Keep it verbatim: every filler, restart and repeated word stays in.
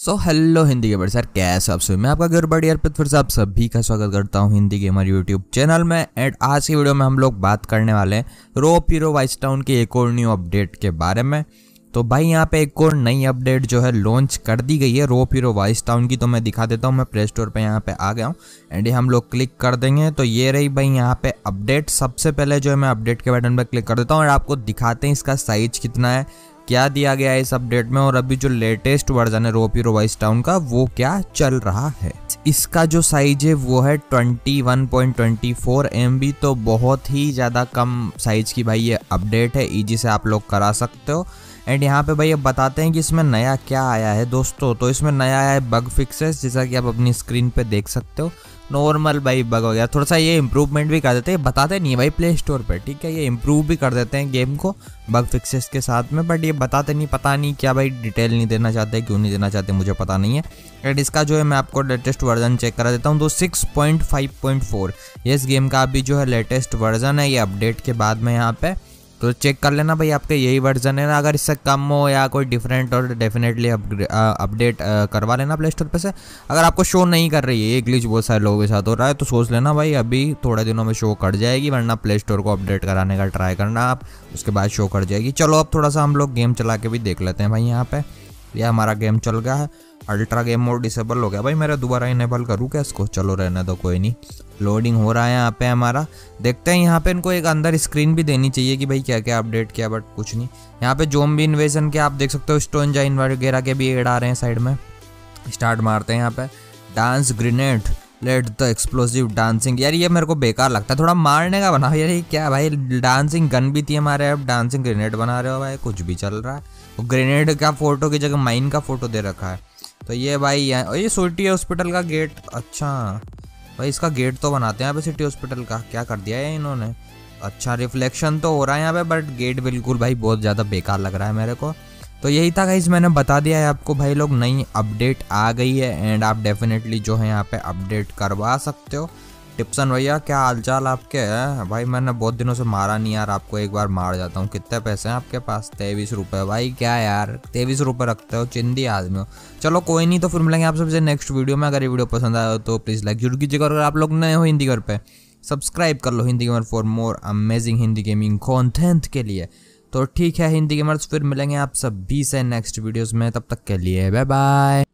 सो hello Hindi gamer sir, कैसे आप सभी। मैं आपका घर बड़ी अर्पित फिर से आप सभी का स्वागत करता हूं हिंदी गेमर यूट्यूब चैनल में। एंड आज की वीडियो में हम लोग बात करने वाले हैं रोप हीरो वाइस टाउन की एक और न्यू अपडेट के बारे में। तो भाई यहाँ पे एक और नई अपडेट जो है लॉन्च कर दी गई है रोप हीरो वाइस टाउन की। तो मैं दिखा देता हूँ, मैं प्ले स्टोर पे यहाँ पे आ गया हूँ एंड ये हम लोग क्लिक कर देंगे तो ये रही भाई यहाँ पे अपडेट। सबसे पहले जो है मैं अपडेट के बटन पे क्लिक कर देता हूँ और आपको दिखाते हैं इसका साइज कितना है, क्या दिया गया है इस अपडेट में और अभी जो लेटेस्ट वर्जन है रोप हीरो वाइस टाउन का वो क्या चल रहा है। इसका जो साइज है वो है इक्कीस पॉइंट दो चार एम बी, तो बहुत ही ज़्यादा कम साइज की भाई ये अपडेट है, इजी से आप लोग करा सकते हो। एंड यहाँ पे भाई अब बताते हैं कि इसमें नया क्या आया है दोस्तों। तो इसमें नया आया है बग फिक्सेस, जैसा कि आप अपनी स्क्रीन पे देख सकते हो। नॉर्मल भाई बग वगैरह थोड़ा सा ये इम्प्रूवमेंट भी कर देते हैं, बताते नहीं है भाई प्ले स्टोर पे, ठीक है। ये इम्प्रूव भी कर देते हैं गेम को बग फिक्सेस के साथ में, बट ये बताते नहीं, पता नहीं क्या भाई डिटेल नहीं देना चाहते, क्यों नहीं देना चाहते मुझे पता नहीं है। एंड इसका जो है मैं आपको लेटेस्ट वर्जन चेक करा देता हूँ तो six point five point four ये इस गेम का अभी जो है लेटेस्ट वर्जन है, ये अपडेट के बाद में यहाँ पे। तो चेक कर लेना भाई आपके यही वर्जन है ना, अगर इससे कम हो या कोई डिफरेंट और डेफिनेटली अपडेट करवा लेना प्ले स्टोर पे से। अगर आपको शो नहीं कर रही है, ये ग्लिच बहुत सारे लोगों के साथ हो रहा है, तो सोच लेना भाई अभी थोड़े दिनों में शो कर जाएगी, वरना प्ले स्टोर को अपडेट कराने का ट्राई करना आप, उसके बाद शो कर जाएगी। चलो अब थोड़ा सा हम लोग गेम चला के भी देख लेते हैं भाई। यहाँ पे ये हमारा गेम चल गया है, अल्ट्रा गेम मोड डिसेबल हो गया भाई मेरा, दोबारा इनेबल करूँ क्या इसको? चलो रहने दो, कोई नहीं। लोडिंग हो रहा है यहाँ पे हमारा, देखते हैं। यहाँ पे इनको एक अंदर स्क्रीन भी देनी चाहिए कि भाई क्या क्या अपडेट किया, बट कुछ नहीं। यहाँ पे ज़ॉम्बी इन्वेजन के आप देख सकते हो, स्टोन जाइन वगैरह के भी एड आ रहे हैं साइड में। स्टार्ट मारते हैं यहाँ पे। Dance grenade let the explosive dancing, यार ये मेरे को बेकार लगता है, थोड़ा मारने का बना यार। ये क्या भाई, डांसिंग गन भी थी हमारे, अब डांसिंग ग्रेनेड बना रहे हो भाई, कुछ भी चल रहा है। ग्रेनेड का फोटो की जगह माइन का फोटो दे रखा है। तो ये भाई ये सिटी हॉस्पिटल का गेट, अच्छा भाई इसका गेट तो बनाते हैं यहाँ पे सिटी हॉस्पिटल का, क्या कर दिया है इन्होंने। अच्छा रिफ्लेक्शन तो हो रहा है यहाँ पे, बट गेट बिल्कुल भाई बहुत ज़्यादा बेकार लग रहा है मेरे को। तो यही था गाइस, मैंने बता दिया है आपको भाई लोग, नई अपडेट आ गई है एंड आप डेफिनेटली जो है यहाँ पे अपडेट करवा सकते हो। टिप्सन भैया क्या हालचाल आपके हैं भाई? मैंने बहुत दिनों से मारा नहीं यार आपको, एक बार मार जाता हूँ। कितने पैसे हैं आपके पास? तेईस रुपये भाई, क्या यार तेईस रुपये रखते हो, चिंदी आदमी हो। चलो कोई नहीं, तो फिर मिलेंगे आप सबसे नेक्स्ट वीडियो में। अगर ये वीडियो पसंद आया तो प्लीज़ लाइक जरूर कीजिएगा, और अगर आप लोग नए हो हिंदी घर पे सब्सक्राइब कर लो Hindi gamer for more amazing Hindi gaming content के लिए। तो ठीक है हिंदी गेमर्स, फिर मिलेंगे आप सभी से नेक्स्ट वीडियोज़ में, तब तक के लिए बाय बाय।